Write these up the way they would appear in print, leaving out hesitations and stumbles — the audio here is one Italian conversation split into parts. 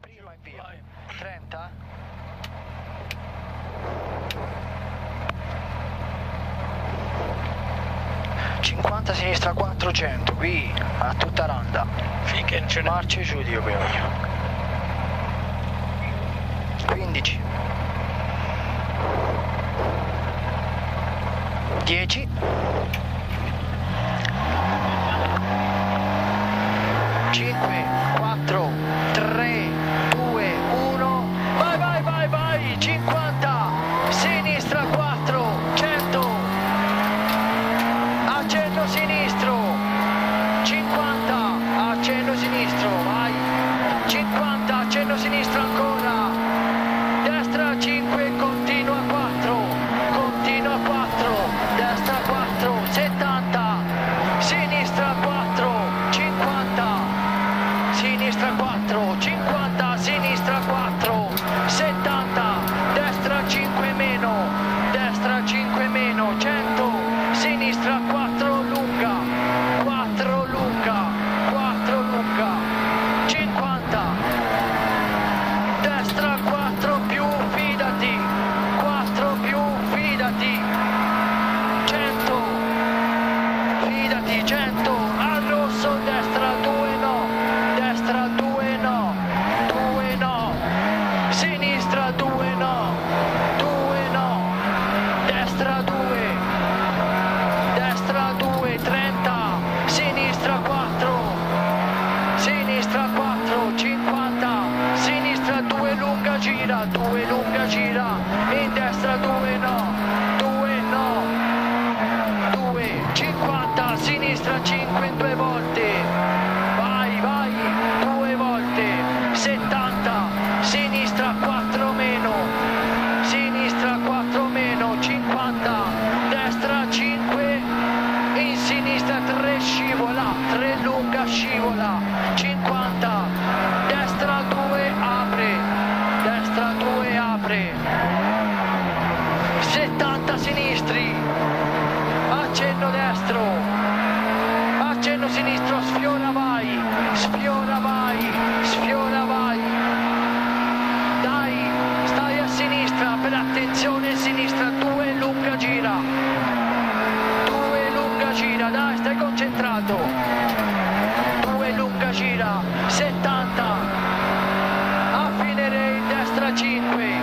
Prima invio. 30. ...50 sinistra 400, qui a tutta randa. Finché ce ne... Marcia giù Dio voglio. 15. 10. 5, 4, 3, 2, 1. Vai, vai, vai, vai. 50. Sinistra 4, 100. Accenno sinistro. 50. Accenno sinistro. Vai. 50. Accenno sinistro ancora. Destra 5. Continua 4. Continua 4. Destra 4. 70. Sinistra 4. 50. Sinistra 4, 50, sinistra 4, 70, destra 5 meno, destra 5 meno, 100, sinistra 4 lunga, 4 lunga, 4 lunga, 50, destra 4 più, fidati, 4 più, fidati, 100, fidati, 100, al rosso, destra 2 no. Destra 2 no, 2 no, sinistra 2 no, 2 no, destra 2, 30, sinistra 4, 50, sinistra 2 lunga gira, in destra 2 no, 2, 50, sinistra 5 in 2 volte. 70, sinistra 4 meno, 50, destra 5, in sinistra 3 scivola, 3 lunga scivola, 50, destra 2 apre, 70 sinistri, accenno destro, accenno sinistro, sfiora vai, dai, stai a sinistra, per attenzione sinistra, 2 lunga gira, dai, stai concentrato, 2 lunga gira, 70, affinerei destra 5,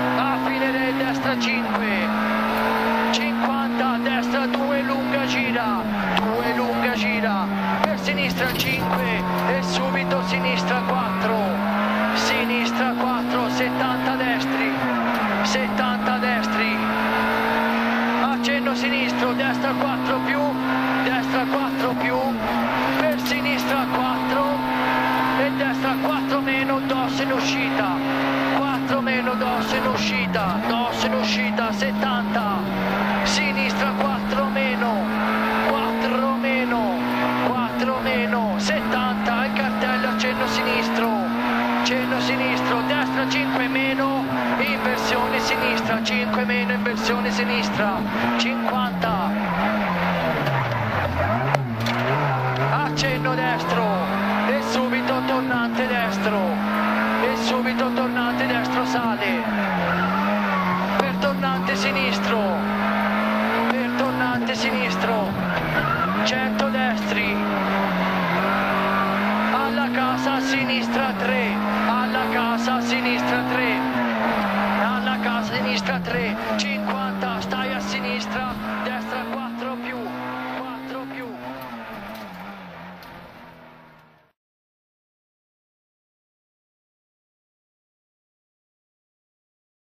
50, destra 2 lunga gira, per sinistra 5 e subito sinistra 4, 70 destri, accenno sinistro, destra 4 più, per sinistra 4 e destra 4 meno, dosso in uscita, 4 meno, dosso in uscita, 70, sinistra 4 meno, 70, il cartello, accenno sinistro, destra 5 meno, inversione sinistra, 5 meno, inversione sinistra, 50, accenno destro, e subito tornante destro, sale, per tornante sinistro, 100 destri, alla casa sinistra 3, alla casa sinistra 3, 50.